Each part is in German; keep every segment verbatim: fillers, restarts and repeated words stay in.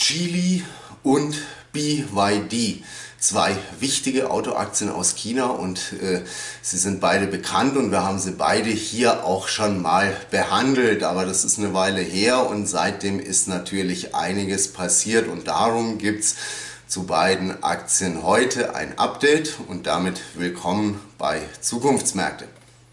Geely und B Y D, zwei wichtige Autoaktien aus China, und äh, sie sind beide bekannt und wir haben sie beide hier auch schon mal behandelt, aber das ist eine Weile her und seitdem ist natürlich einiges passiert und darum gibt es zu beiden Aktien heute ein Update und damit willkommen bei Zukunftsmärkte.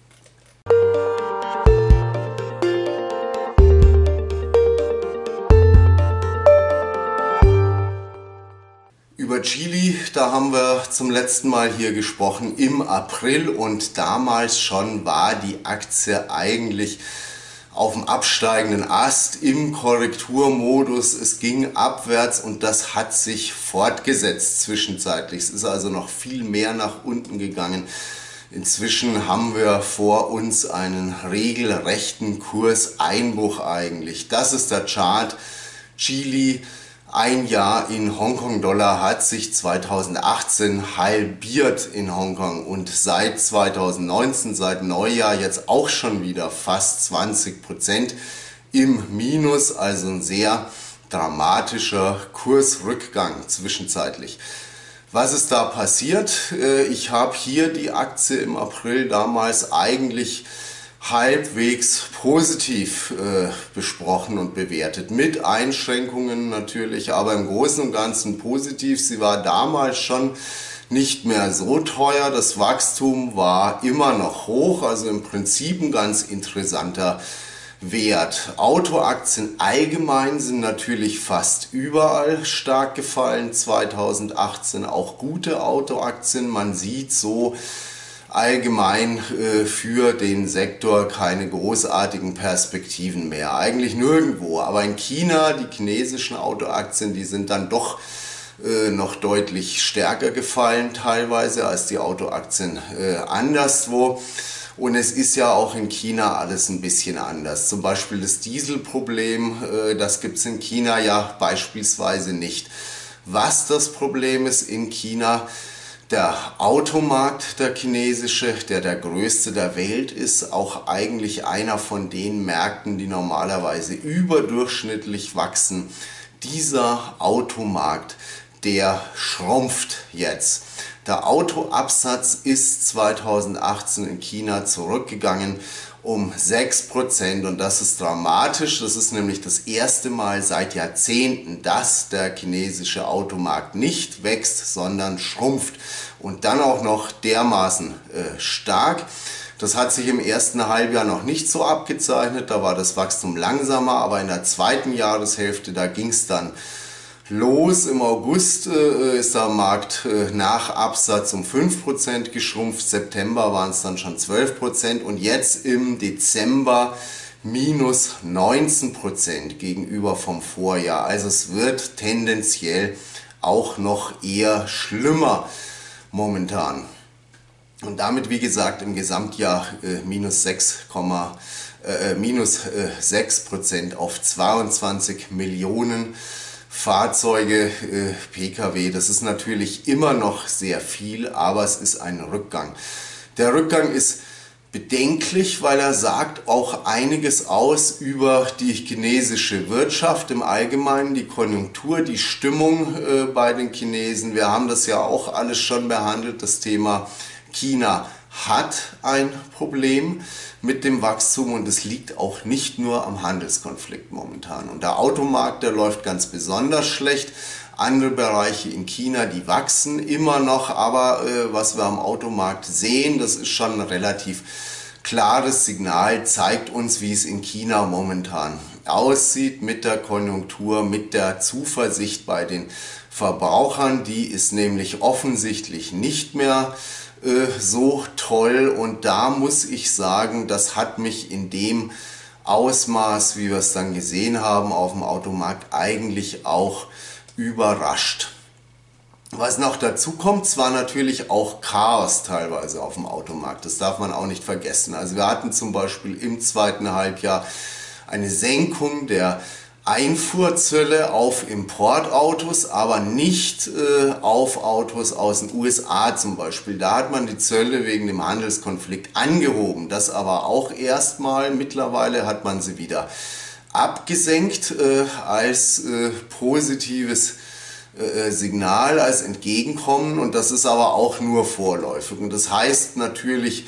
Über Geely, da haben wir zum letzten Mal hier gesprochen im April und damals schon war die Aktie eigentlich auf dem absteigenden Ast im Korrekturmodus. Es ging abwärts und das hat sich fortgesetzt zwischenzeitlich. Es ist also noch viel mehr nach unten gegangen. Inzwischen haben wir vor uns einen regelrechten Kurseinbruch eigentlich. Das ist der Chart. Geely, ein Jahr in Hongkong-Dollar, hat sich zweitausendachtzehn halbiert in Hongkong und seit zweitausendneunzehn, seit Neujahr jetzt auch schon wieder fast zwanzig Prozent im Minus, also ein sehr dramatischer Kursrückgang zwischenzeitlich. Was ist da passiert? Ich habe hier die Aktie im April damals eigentlich halbwegs positiv äh, besprochen und bewertet, mit Einschränkungen natürlich, aber im Großen und Ganzen positiv. Sie war damals schon nicht mehr so teuer, das Wachstum war immer noch hoch, also im Prinzip ein ganz interessanter Wert. Autoaktien allgemein sind natürlich fast überall stark gefallen, zweitausendachtzehn auch gute Autoaktien, man sieht so allgemein äh, für den Sektor keine großartigen Perspektiven mehr. Eigentlich nirgendwo. Aber in China, die chinesischen Autoaktien, die sind dann doch äh, noch deutlich stärker gefallen teilweise als die Autoaktien äh, anderswo. Und es ist ja auch in China alles ein bisschen anders. Zum Beispiel das Dieselproblem, äh, das gibt es in China ja beispielsweise nicht. Was das Problem ist in China: der Automarkt, der chinesische, der der größte der Welt ist, auch eigentlich einer von den Märkten, die normalerweise überdurchschnittlich wachsen. Dieser Automarkt, der schrumpft jetzt. Der Autoabsatz ist zweitausendachtzehn in China zurückgegangen um sechs Prozent und das ist dramatisch. Das ist nämlich das erste Mal seit Jahrzehnten, dass der chinesische Automarkt nicht wächst, sondern schrumpft und dann auch noch dermaßen äh, stark. Das hat sich im ersten Halbjahr noch nicht so abgezeichnet, da war das Wachstum langsamer, aber in der zweiten Jahreshälfte, da ging es dann los. Im August äh, ist der Markt äh, nach Absatz um fünf Prozent geschrumpft, September waren es dann schon zwölf Prozent und jetzt im Dezember minus neunzehn Prozent gegenüber vom Vorjahr. Also es wird tendenziell auch noch eher schlimmer momentan. Und damit, wie gesagt, im Gesamtjahr äh, minus sechs, äh, minus äh, sechs Prozent auf zweiundzwanzig Millionen Fahrzeuge, äh, Pkw. Das ist natürlich immer noch sehr viel, aber es ist ein Rückgang. Der Rückgang ist bedenklich, weil er sagt auch einiges aus über die chinesische Wirtschaft im Allgemeinen, die Konjunktur, die Stimmung äh, bei den Chinesen. Wir haben das ja auch alles schon behandelt, das Thema China hat ein Problem mit dem Wachstum und es liegt auch nicht nur am Handelskonflikt momentan. Und der Automarkt, der läuft ganz besonders schlecht. Andere Bereiche in China, die wachsen immer noch, aber äh, was wir am Automarkt sehen, das ist schon ein relativ klares Signal, zeigt uns, wie es in China momentan aussieht mit der Konjunktur, mit der Zuversicht bei den Verbrauchern. Die ist nämlich offensichtlich nicht mehr so toll und da muss ich sagen, das hat mich in dem Ausmaß, wie wir es dann gesehen haben auf dem Automarkt, eigentlich auch überrascht. Was noch dazu kommt, es war natürlich auch Chaos teilweise auf dem Automarkt, das darf man auch nicht vergessen. Also wir hatten zum Beispiel im zweiten Halbjahr eine Senkung der Einfuhrzölle auf Importautos, aber nicht äh, auf Autos aus den U S A zum Beispiel. Da hat man die Zölle wegen dem Handelskonflikt angehoben. Das aber auch erstmal, mittlerweile hat man sie wieder abgesenkt äh, als äh, positives äh, Signal, als Entgegenkommen, und das ist aber auch nur vorläufig. Und das heißt natürlich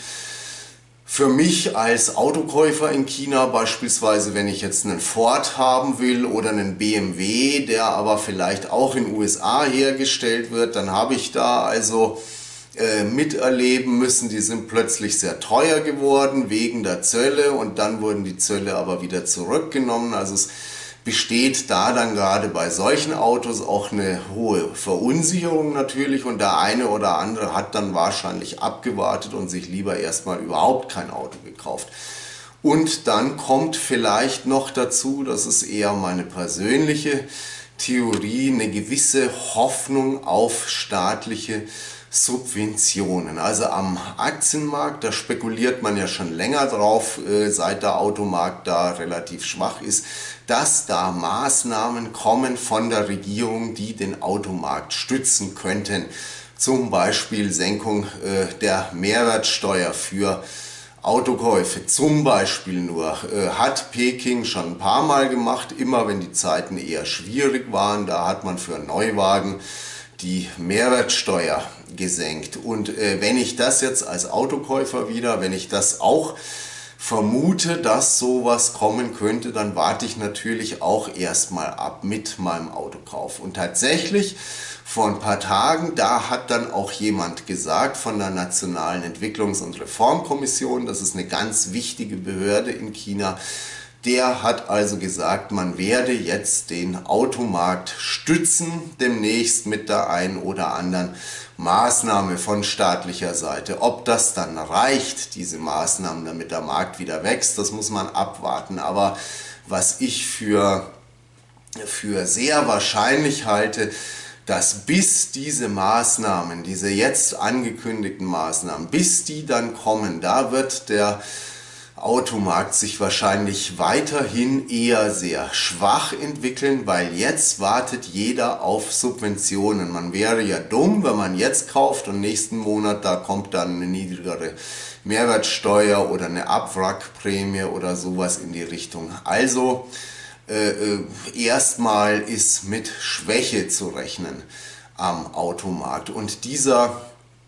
für mich als Autokäufer in China beispielsweise, wenn ich jetzt einen Ford haben will oder einen B M W, der aber vielleicht auch in den U S A hergestellt wird, dann habe ich da also äh, miterleben müssen, die sind plötzlich sehr teuer geworden wegen der Zölle, und dann wurden die Zölle aber wieder zurückgenommen. Also es besteht da dann gerade bei solchen Autos auch eine hohe Verunsicherung natürlich, und der eine oder andere hat dann wahrscheinlich abgewartet und sich lieber erstmal überhaupt kein Auto gekauft. Und dann kommt vielleicht noch dazu, das ist eher meine persönliche Theorie, eine gewisse Hoffnung auf staatliche Subventionen. Also am Aktienmarkt, da spekuliert man ja schon länger drauf, äh, seit der Automarkt da relativ schwach ist, dass da Maßnahmen kommen von der Regierung, die den Automarkt stützen könnten. Zum Beispiel Senkung äh, der Mehrwertsteuer für Autokäufe. Zum Beispiel nur äh, hat Peking schon ein paar Mal gemacht, immer wenn die Zeiten eher schwierig waren. Da hat man für Neuwagen die Mehrwertsteuer gesenkt. Und äh, wenn ich das jetzt als Autokäufer wieder, wenn ich das auch vermute, dass sowas kommen könnte, dann warte ich natürlich auch erstmal ab mit meinem Autokauf. Und tatsächlich, vor ein paar Tagen, da hat dann auch jemand gesagt von der Nationalen Entwicklungs- und Reformkommission, das ist eine ganz wichtige Behörde in China, der hat also gesagt, man werde jetzt den Automarkt stützen, demnächst mit der einen oder anderen Maßnahme von staatlicher Seite. Ob das dann reicht, diese Maßnahmen, damit der Markt wieder wächst, das muss man abwarten. Aber was ich für, für sehr wahrscheinlich halte, dass bis diese Maßnahmen, diese jetzt angekündigten Maßnahmen, bis die dann kommen, da wird der Automarkt sich wahrscheinlich weiterhin eher sehr schwach entwickeln, weil jetzt wartet jeder auf Subventionen. Man wäre ja dumm, wenn man jetzt kauft und nächsten Monat da kommt dann eine niedrigere Mehrwertsteuer oder eine Abwrackprämie oder sowas in die Richtung. Also äh, äh, erstmal ist mit Schwäche zu rechnen am Automarkt, und dieser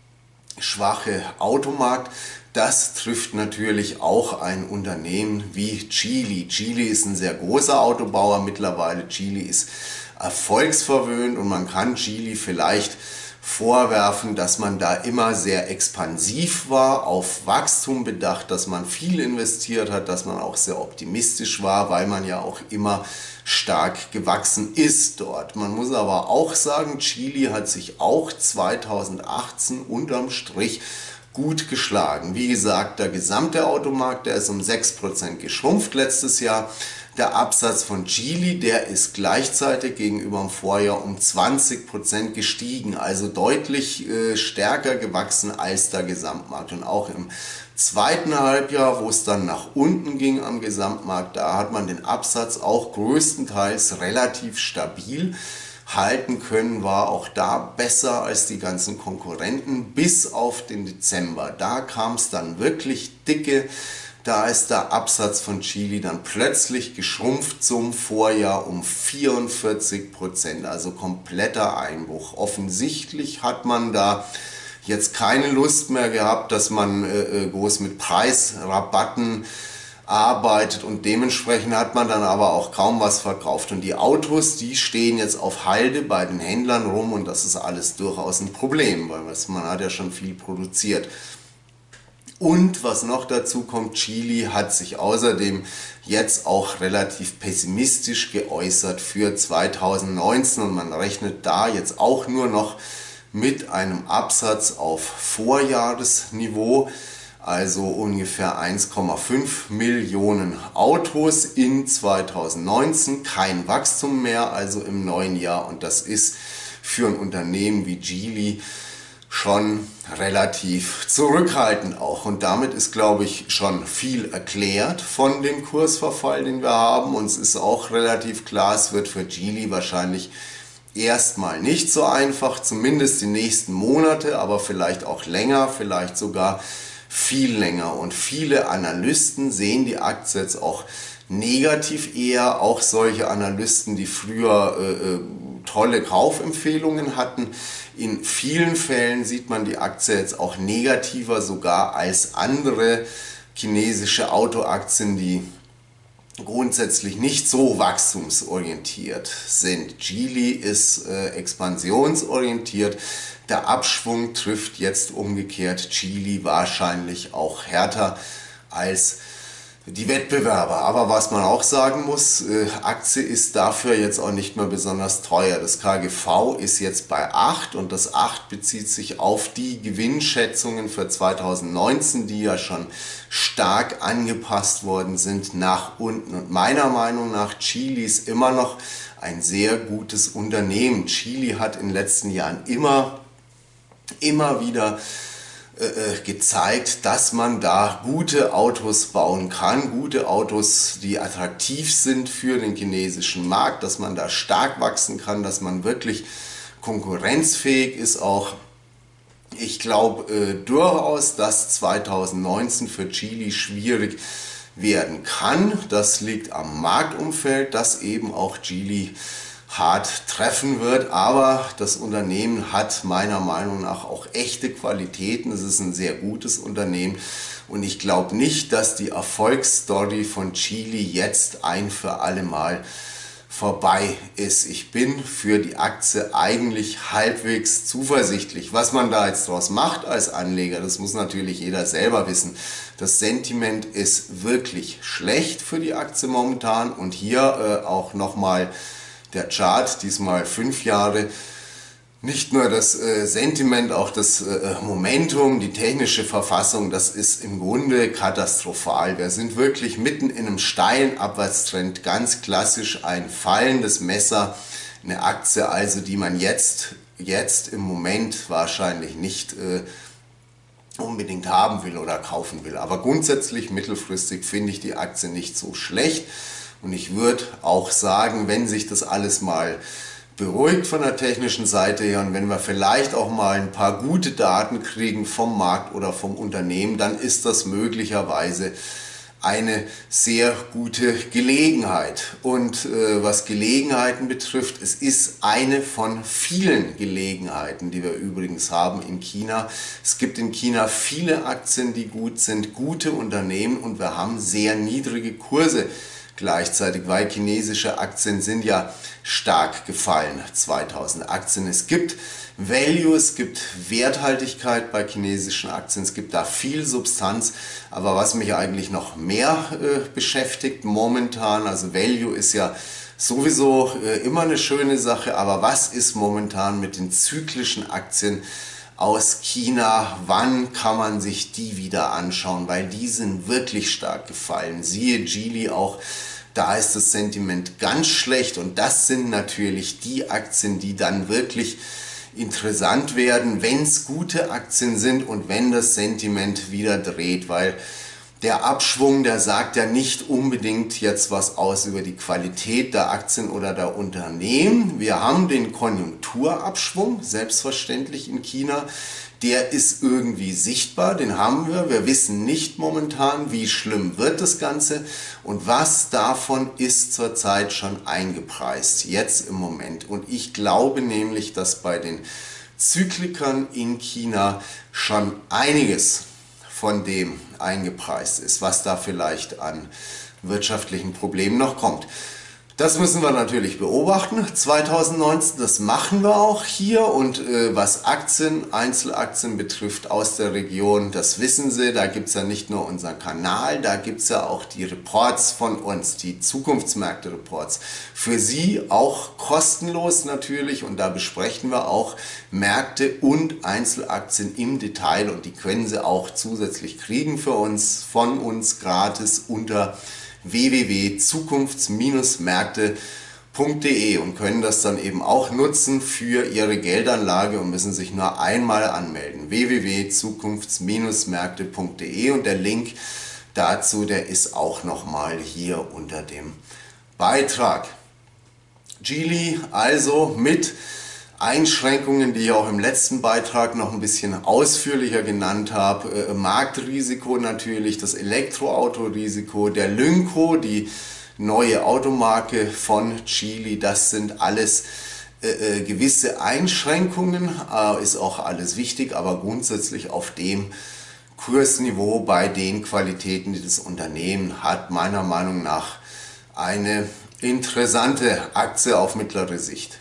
schwache Automarkt, das trifft natürlich auch ein Unternehmen wie Geely. Geely ist ein sehr großer Autobauer mittlerweile. Geely ist erfolgsverwöhnt, und man kann Geely vielleicht vorwerfen, dass man da immer sehr expansiv war, auf Wachstum bedacht, dass man viel investiert hat, dass man auch sehr optimistisch war, weil man ja auch immer stark gewachsen ist dort. Man muss aber auch sagen, Geely hat sich auch zweitausendachtzehn unterm Strich gut geschlagen. Wie gesagt, der gesamte Automarkt, der ist um sechs Prozent geschrumpft letztes Jahr. Der Absatz von Geely, der ist gleichzeitig gegenüber dem Vorjahr um zwanzig Prozent gestiegen, also deutlich äh, stärker gewachsen als der Gesamtmarkt. Und auch im zweiten Halbjahr, wo es dann nach unten ging am Gesamtmarkt, da hat man den Absatz auch größtenteils relativ stabil halten können, war auch da besser als die ganzen Konkurrenten, bis auf den Dezember. Da kam es dann wirklich dicke, da ist der Absatz von Geely dann plötzlich geschrumpft zum Vorjahr um vierundvierzig Prozent, also kompletter Einbruch. Offensichtlich hat man da jetzt keine Lust mehr gehabt, dass man äh, groß mit Preisrabatten arbeitet, und dementsprechend hat man dann aber auch kaum was verkauft. Und die Autos, die stehen jetzt auf Halde bei den Händlern rum, und das ist alles durchaus ein Problem, weil man hat ja schon viel produziert. Und was noch dazu kommt, Geely hat sich außerdem jetzt auch relativ pessimistisch geäußert für zweitausendneunzehn, und man rechnet da jetzt auch nur noch mit einem Absatz auf Vorjahresniveau, also ungefähr eins Komma fünf Millionen Autos in zweitausendneunzehn, kein Wachstum mehr, also im neuen Jahr, und das ist für ein Unternehmen wie Geely schon relativ zurückhaltend auch, und damit ist, glaube ich, schon viel erklärt von dem Kursverfall, den wir haben, und es ist auch relativ klar, es wird für Geely wahrscheinlich erstmal nicht so einfach, zumindest die nächsten Monate, aber vielleicht auch länger, vielleicht sogar viel länger, und viele Analysten sehen die Aktie jetzt auch negativ eher, auch solche Analysten, die früher äh, tolle Kaufempfehlungen hatten. In vielen Fällen sieht man die Aktie jetzt auch negativer sogar als andere chinesische Autoaktien, die grundsätzlich nicht so wachstumsorientiert sind. Geely ist äh, expansionsorientiert. Der Abschwung trifft jetzt umgekehrt Geely wahrscheinlich auch härter als die Wettbewerber. Aber was man auch sagen muss, äh, Aktie ist dafür jetzt auch nicht mehr besonders teuer. Das K G V ist jetzt bei acht und das acht bezieht sich auf die Gewinnschätzungen für zweitausendneunzehn, die ja schon stark angepasst worden sind nach unten. Und meiner Meinung nach, Geely ist immer noch ein sehr gutes Unternehmen. Geely hat in den letzten Jahren immer, immer wieder gezeigt, dass man da gute Autos bauen kann, gute Autos, die attraktiv sind für den chinesischen Markt, dass man da stark wachsen kann, dass man wirklich konkurrenzfähig ist auch. Ich glaube äh, durchaus, dass zweitausendneunzehn für Geely schwierig werden kann. Das liegt am Marktumfeld, das eben auch Geely hart treffen wird, aber das Unternehmen hat meiner Meinung nach auch echte Qualitäten. Es ist ein sehr gutes Unternehmen und ich glaube nicht, dass die Erfolgsstory von Geely jetzt ein für alle Mal vorbei ist. Ich bin für die Aktie eigentlich halbwegs zuversichtlich. Was man da jetzt draus macht als Anleger, das muss natürlich jeder selber wissen. Das Sentiment ist wirklich schlecht für die Aktie momentan und hier äh, auch nochmal der Chart, diesmal fünf Jahre, nicht nur das äh, Sentiment, auch das äh, Momentum, die technische Verfassung, das ist im Grunde katastrophal. Wir sind wirklich mitten in einem steilen Abwärtstrend, ganz klassisch ein fallendes Messer, eine Aktie also, die man jetzt, jetzt im Moment wahrscheinlich nicht äh, unbedingt haben will oder kaufen will. Aber grundsätzlich mittelfristig finde ich die Aktie nicht so schlecht. Und ich würde auch sagen, wenn sich das alles mal beruhigt von der technischen Seite her und wenn wir vielleicht auch mal ein paar gute Daten kriegen vom Markt oder vom Unternehmen, dann ist das möglicherweise eine sehr gute Gelegenheit. Und äh, was Gelegenheiten betrifft, es ist eine von vielen Gelegenheiten, die wir übrigens haben in China. Es gibt in China viele Aktien, die gut sind, gute Unternehmen und wir haben sehr niedrige Kurse gleichzeitig, weil chinesische Aktien sind ja stark gefallen, zweitausend Aktien. Es gibt Value, es gibt Werthaltigkeit bei chinesischen Aktien, es gibt da viel Substanz, aber was mich eigentlich noch mehr äh, beschäftigt momentan, also Value ist ja sowieso äh, immer eine schöne Sache, aber was ist momentan mit den zyklischen Aktien aus China, wann kann man sich die wieder anschauen, weil die sind wirklich stark gefallen. Siehe Geely auch, da ist das Sentiment ganz schlecht und das sind natürlich die Aktien, die dann wirklich interessant werden, wenn es gute Aktien sind und wenn das Sentiment wieder dreht, weil der Abschwung, der sagt ja nicht unbedingt jetzt was aus über die Qualität der Aktien oder der Unternehmen. Wir haben den Konjunkturabschwung, selbstverständlich in China. Der ist irgendwie sichtbar, den haben wir. Wir wissen nicht momentan, wie schlimm wird das Ganze und was davon ist zurzeit schon eingepreist, jetzt im Moment. Und ich glaube nämlich, dass bei den Zyklikern in China schon einiges von dem eingepreist ist, was da vielleicht an wirtschaftlichen Problemen noch kommt. Das müssen wir natürlich beobachten. zweitausendneunzehn, das machen wir auch hier und äh, was Aktien, Einzelaktien betrifft aus der Region, das wissen Sie, da gibt es ja nicht nur unseren Kanal, da gibt es ja auch die Reports von uns, die Zukunftsmärkte-Reports. Für Sie auch kostenlos natürlich und da besprechen wir auch Märkte und Einzelaktien im Detail und die können Sie auch zusätzlich kriegen für uns, von uns gratis unter w w w punkt zukunfts märkte punkt de und können das dann eben auch nutzen für Ihre Geldanlage und müssen sich nur einmal anmelden. w w w punkt zukunfts märkte punkt de und der Link dazu, der ist auch nochmal hier unter dem Beitrag. Geely also mit Einschränkungen, die ich auch im letzten Beitrag noch ein bisschen ausführlicher genannt habe. Äh, Marktrisiko natürlich, das Elektroautorisiko, der Lynco, die neue Automarke von Geely. Das sind alles äh, gewisse Einschränkungen, äh, ist auch alles wichtig, aber grundsätzlich auf dem Kursniveau bei den Qualitäten, die das Unternehmen hat, meiner Meinung nach eine interessante Aktie auf mittlere Sicht.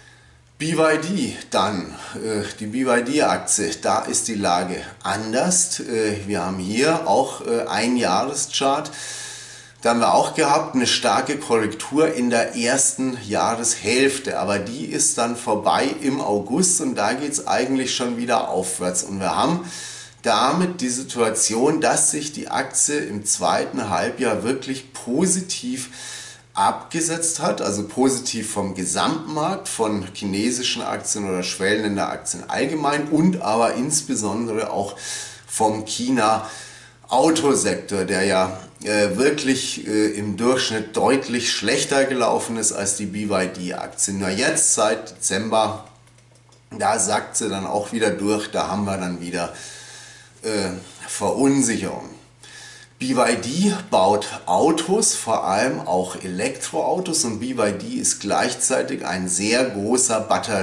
B Y D dann, äh, die B Y D-Aktie, da ist die Lage anders. Äh, wir haben hier auch äh, ein Jahreschart. Da haben wir auch gehabt eine starke Korrektur in der ersten Jahreshälfte, aber die ist dann vorbei im August und da geht es eigentlich schon wieder aufwärts. Und wir haben damit die Situation, dass sich die Aktie im zweiten Halbjahr wirklich positiv abgesetzt hat, also positiv vom Gesamtmarkt, von chinesischen Aktien oder Schwellenländeraktien allgemein und aber insbesondere auch vom China-Autosektor, der ja äh, wirklich äh, im Durchschnitt deutlich schlechter gelaufen ist als die B Y D-Aktien. Nur jetzt seit Dezember, da sackt sie dann auch wieder durch, da haben wir dann wieder äh, Verunsicherung. B Y D baut Autos, vor allem auch Elektroautos, und B Y D ist gleichzeitig ein sehr großer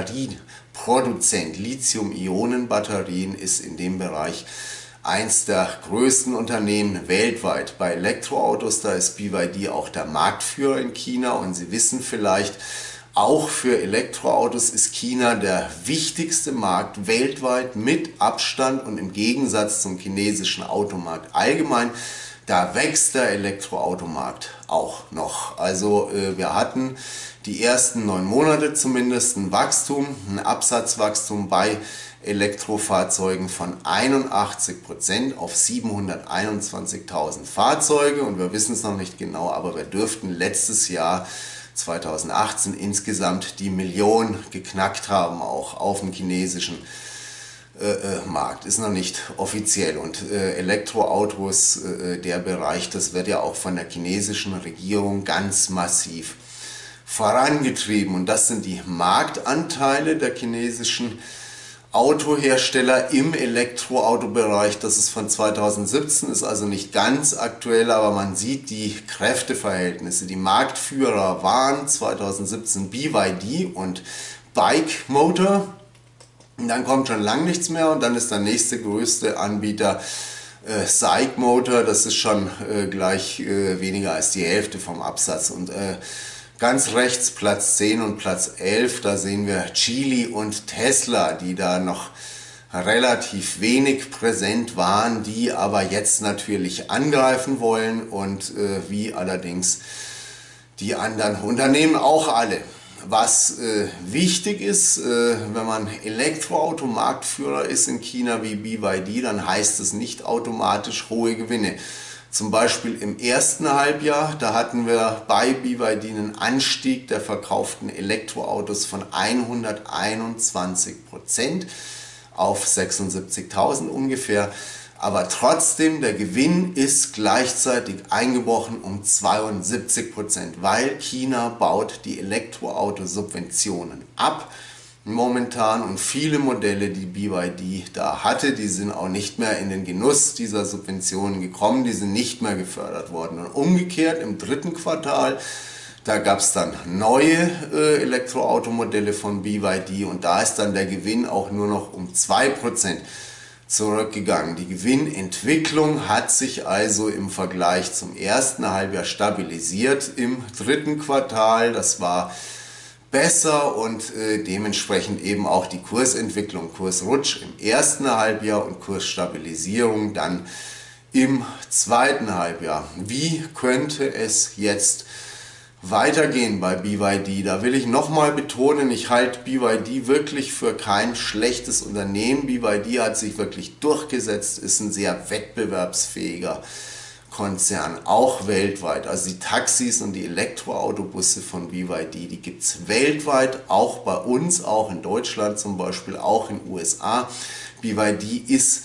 Batterieproduzent. Lithium-Ionen-Batterien ist in dem Bereich eins der größten Unternehmen weltweit. Bei Elektroautos, da ist B Y D auch der Marktführer in China, und Sie wissen vielleicht, auch für Elektroautos ist China der wichtigste Markt weltweit mit Abstand, und im Gegensatz zum chinesischen Automarkt allgemein, da wächst der Elektroautomarkt auch noch. Also äh, wir hatten die ersten neun Monate zumindest ein Wachstum, ein Absatzwachstum bei Elektrofahrzeugen von einundachtzig Prozent auf siebenhunderteinundzwanzigtausend Fahrzeuge, und wir wissen es noch nicht genau, aber wir dürften letztes Jahr zweitausendachtzehn insgesamt die Million geknackt haben, auch auf dem chinesischen äh, äh, Markt. Ist noch nicht offiziell, und äh, Elektroautos, äh, der Bereich, das wird ja auch von der chinesischen Regierung ganz massiv vorangetrieben, und das sind die Marktanteile der chinesischen Autohersteller im Elektroautobereich. Das ist von zweitausendsiebzehn, ist also nicht ganz aktuell, aber man sieht die Kräfteverhältnisse. Die Marktführer waren zweitausendsiebzehn B Y D und Bike Motor. Und dann kommt schon lang nichts mehr, und dann ist der nächste größte Anbieter äh, SAIC Motor. Das ist schon äh, gleich äh, weniger als die Hälfte vom Absatz. Und äh, ganz rechts Platz zehn und Platz elf, da sehen wir Geely und Tesla, die da noch relativ wenig präsent waren, die aber jetzt natürlich angreifen wollen, und äh, wie allerdings die anderen Unternehmen auch alle. Was äh, wichtig ist, äh, wenn man Elektroauto-Marktführer ist in China wie B Y D, dann heißt es nicht automatisch hohe Gewinne. Zum Beispiel im ersten Halbjahr, da hatten wir bei B Y D einen Anstieg der verkauften Elektroautos von hunderteinundzwanzig Prozent auf sechsundsiebzigtausend ungefähr. Aber trotzdem, der Gewinn ist gleichzeitig eingebrochen um zweiundsiebzig Prozent, weil China baut die Elektroautosubventionen ab momentan, und viele Modelle, die B Y D da hatte, die sind auch nicht mehr in den Genuss dieser Subventionen gekommen, die sind nicht mehr gefördert worden. Und umgekehrt im dritten Quartal, da gab es dann neue äh, Elektroautomodelle von B Y D, und da ist dann der Gewinn auch nur noch um zwei Prozent zurückgegangen. Die Gewinnentwicklung hat sich also im Vergleich zum ersten Halbjahr stabilisiert im dritten Quartal. Das war besser, und äh, dementsprechend eben auch die Kursentwicklung, Kursrutsch im ersten Halbjahr und Kursstabilisierung dann im zweiten Halbjahr. Wie könnte es jetzt weitergehen bei B Y D? Da will ich nochmal betonen, ich halte B Y D wirklich für kein schlechtes Unternehmen. B Y D hat sich wirklich durchgesetzt, ist ein sehr wettbewerbsfähiger Konzern, auch weltweit. Also die Taxis und die Elektroautobusse von B Y D, die gibt es weltweit, auch bei uns, auch in Deutschland zum Beispiel, auch in den U S A. B Y D ist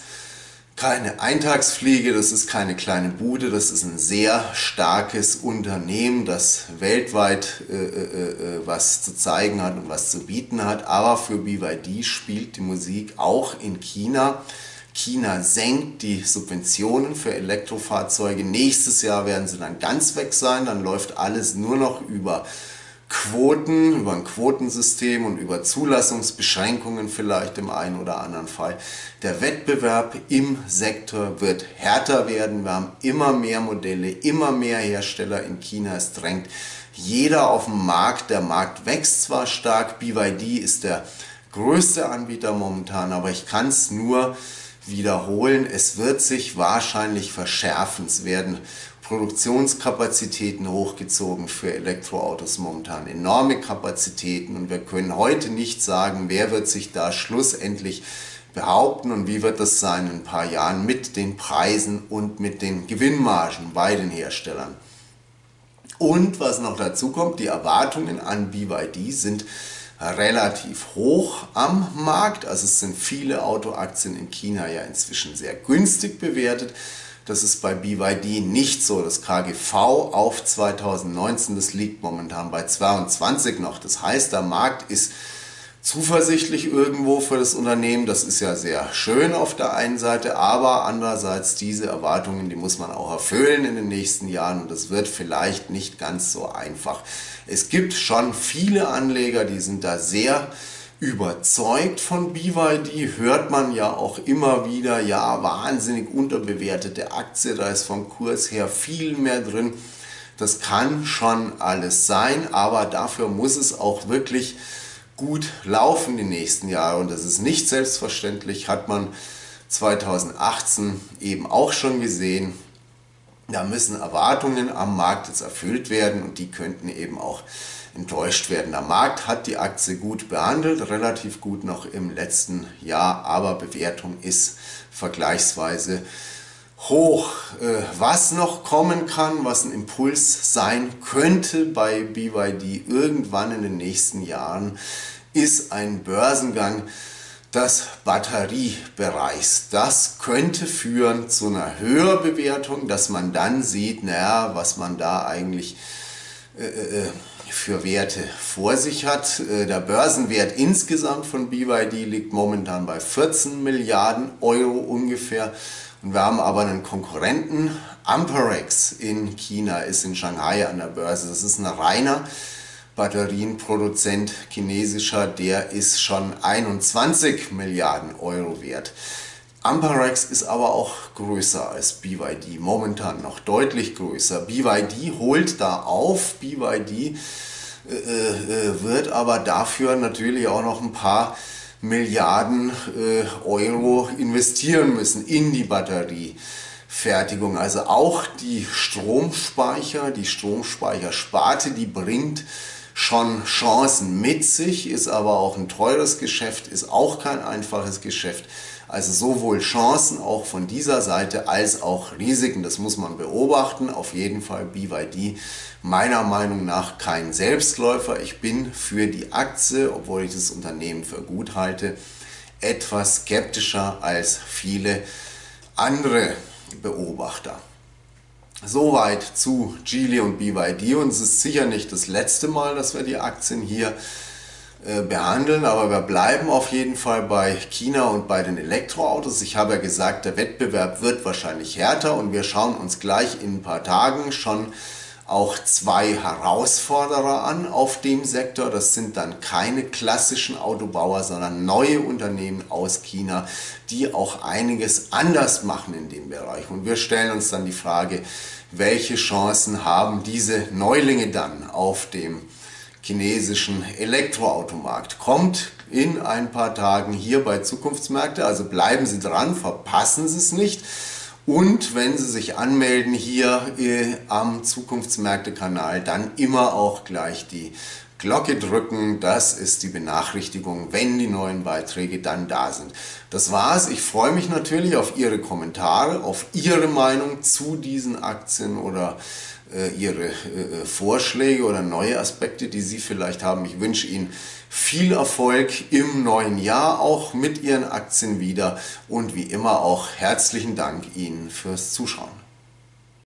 keine Eintagsfliege, das ist keine kleine Bude, das ist ein sehr starkes Unternehmen, das weltweit äh, äh, was zu zeigen hat und was zu bieten hat. Aber für B Y D spielt die Musik auch in China China senkt die Subventionen für Elektrofahrzeuge. Nächstes Jahr werden sie dann ganz weg sein. Dann läuft alles nur noch über Quoten, über ein Quotensystem und über Zulassungsbeschränkungen vielleicht im einen oder anderen Fall. Der Wettbewerb im Sektor wird härter werden. Wir haben immer mehr Modelle, immer mehr Hersteller in China. Es drängt jeder auf den Markt. Der Markt wächst zwar stark, B Y D ist der größte Anbieter momentan, aber ich kann es nur wiederholen, es wird sich wahrscheinlich verschärfen. Es werden Produktionskapazitäten hochgezogen für Elektroautos momentan, enorme Kapazitäten, und wir können heute nicht sagen, wer wird sich da schlussendlich behaupten und wie wird das sein in ein paar Jahren mit den Preisen und mit den Gewinnmargen bei den Herstellern. Und was noch dazu kommt, die Erwartungen an B Y D sind relativ hoch am Markt. Also es sind viele Autoaktien in China ja inzwischen sehr günstig bewertet. Das ist bei B Y D nicht so. Das K G V auf zweitausendneunzehn, das liegt momentan bei zweiundzwanzig noch. Das heißt, der Markt ist zuversichtlich irgendwo für das Unternehmen. Das ist ja sehr schön auf der einen Seite, aber andererseits diese Erwartungen, die muss man auch erfüllen in den nächsten Jahren, und das wird vielleicht nicht ganz so einfach. Es gibt schon viele Anleger, die sind da sehr überzeugt von B Y D, hört man ja auch immer wieder, ja, wahnsinnig unterbewertete Aktie, da ist vom Kurs her viel mehr drin. Das kann schon alles sein, aber dafür muss es auch wirklich gut laufen die nächsten Jahre, und das ist nicht selbstverständlich, hat man zweitausendachtzehn eben auch schon gesehen. Da müssen Erwartungen am Markt jetzt erfüllt werden, und die könnten eben auch enttäuscht werden. Der Markt hat die Aktie gut behandelt, relativ gut noch im letzten Jahr, aber Bewertung ist vergleichsweise hoch. Was noch kommen kann, was ein Impuls sein könnte bei B Y D irgendwann in den nächsten Jahren, ist ein Börsengang des Batteriebereichs. Das könnte führen zu einer Höherbewertung, dass man dann sieht, naja, was man da eigentlich äh, für Werte vor sich hat. Der Börsenwert insgesamt von B Y D liegt momentan bei vierzehn Milliarden Euro ungefähr. Und wir haben aber einen Konkurrenten, Amperex in China, ist in Shanghai an der Börse. Das ist ein reiner Batterienproduzent, chinesischer, der ist schon einundzwanzig Milliarden Euro wert. Amperex ist aber auch größer als B Y D, momentan noch deutlich größer. B Y D holt da auf, B Y D äh, äh, wird aber dafür natürlich auch noch ein paar Milliarden äh, Euro investieren müssen in die Batteriefertigung. Also auch die Stromspeicher, die Stromspeichersparte, die bringt schon Chancen mit sich, ist aber auch ein teures Geschäft, ist auch kein einfaches Geschäft. Also sowohl Chancen auch von dieser Seite als auch Risiken, das muss man beobachten. Auf jeden Fall B Y D meiner Meinung nach kein Selbstläufer. Ich bin für die Aktie, obwohl ich das Unternehmen für gut halte, etwas skeptischer als viele andere Beobachter. Soweit zu Geely und B Y D, und es ist sicher nicht das letzte Mal, dass wir die Aktien hier behandeln, aber wir bleiben auf jeden Fall bei China und bei den Elektroautos. Ich habe ja gesagt, der Wettbewerb wird wahrscheinlich härter, und wir schauen uns gleich in ein paar Tagen schon auch zwei Herausforderer an auf dem Sektor. Das sind dann keine klassischen Autobauer, sondern neue Unternehmen aus China, die auch einiges anders machen in dem Bereich. Und wir stellen uns dann die Frage, welche Chancen haben diese Neulinge dann auf dem chinesischen Elektroautomarkt. Kommt in ein paar Tagen hier bei Zukunftsmärkte, also bleiben Sie dran, verpassen Sie es nicht. Und wenn Sie sich anmelden hier äh, am Zukunftsmärkte-Kanal, dann immer auch gleich die Glocke drücken. Das ist die Benachrichtigung, wenn die neuen Beiträge dann da sind. Das war's. Ich freue mich natürlich auf Ihre Kommentare, auf Ihre Meinung zu diesen Aktien oder Ihre äh, Vorschläge oder neue Aspekte, die Sie vielleicht haben. Ich wünsche Ihnen viel Erfolg im neuen Jahr, auch mit Ihren Aktien wieder, und wie immer auch herzlichen Dank Ihnen fürs Zuschauen.